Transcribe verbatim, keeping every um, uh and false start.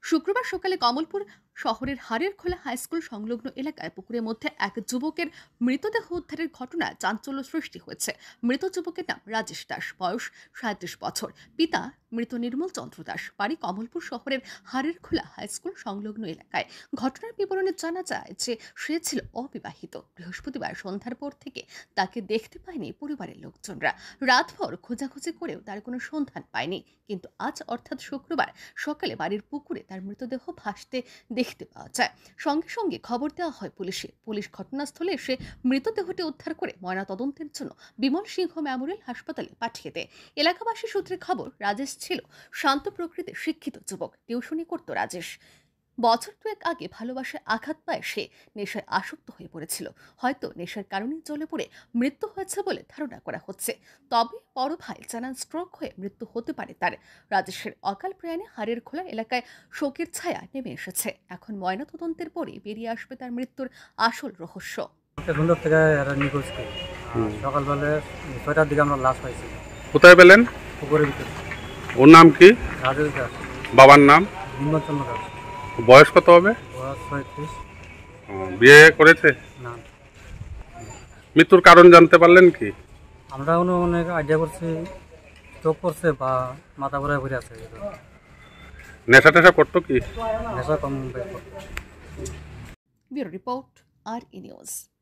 শুক্রবার সকালে কমলপুর শহরের হাড়েরখোলা হাইস্কুল সংলগ্ন এলাকায় পুকুরের মধ্যে এক যুবকের মৃতদেহ উদ্ধারের ঘটনায় চাঞ্চল্য সৃষ্টি হয়েছে। মৃত যুবকের নাম রাজেশ দাস, বয়স সাঁত্রিশ বছর। পিতা মৃত নির্মল চন্দ্র দাস, বাড়ি কমলপুর শহরের হাড়েরখোলা হাইস্কুল সংলগ্ন এলাকায়। ঘটনার বিবরণে জানা যায় যে সে ছিল অবিবাহিত। বৃহস্পতিবার সন্ধ্যার পর থেকে তাকে দেখতে পায়নি পরিবারের লোকজনরা। রাতভর খোঁজাখুঁজি করেও তার কোনো সন্ধান পায়নি, কিন্তু আজ অর্থাৎ শুক্রবার সকালে বাড়ির পুকুরে তার মৃতদেহ ভাসতে দেখতে পাওয়া যায়। সঙ্গে সঙ্গে খবর দেওয়া হয় পুলিশে। পুলিশ ঘটনাস্থলে এসে মৃতদেহটি উদ্ধার করে ময়নাতদন্তের জন্য বিমল সিংহ মেমোরিয়াল হাসপাতালে পাঠিয়ে দেয়। এলাকাবাসী সূত্রে খবর, রাজেশ ছিল শান্ত প্রকৃতির শিক্ষিত যুবক। টিউশনি করত রাজেশ। বছর দুয়েক আগে ভালোবাসায় আঘাত পায় সে। নেশায় আসক্ত হয়ে পড়েছিল। হয়তো নেশার কারণে জ্বলে পড়ে মৃত্যু হয়েছে বলে ধারণা করা হচ্ছে। তবে বড় ভাই জানান স্ট্রোক হয়ে মৃত্যু হতে পারে তার। রাজেশের অকাল প্রয়াণে হাড়েরখোলা এলাকায় শোকের ছায়া নেমে এসেছে। এখন ময়নাতদন্তের পরে বেরিয়ে আসবে তার মৃত্যুর আসল রহস্য। সুন্দর থেকে নিখোঁজ সকালবেলা ছয়টার দিকে আমরা লাশ পাইছি। কোথায় পেলেন? পুকুরের ভিতরে। ওর নাম কি? রাজেশ দাস। বাবার নাম? নির্মল চন্দ্র দাস। বয়স কত হবে? বয়স ছয়ত্রিশ। বিয়ে করেছে? না। মৃত্যুর কারণ জানতে পারলেন কি? আমরা অনেক আইডিয়া করছি স্ট্রোক করছে বা মাথা ঘুরে ঘুরে আছে। নেশা টেশা করতো কি? নেশা কম। ব্যুরো রিপোর্ট, আর ই নিউজ।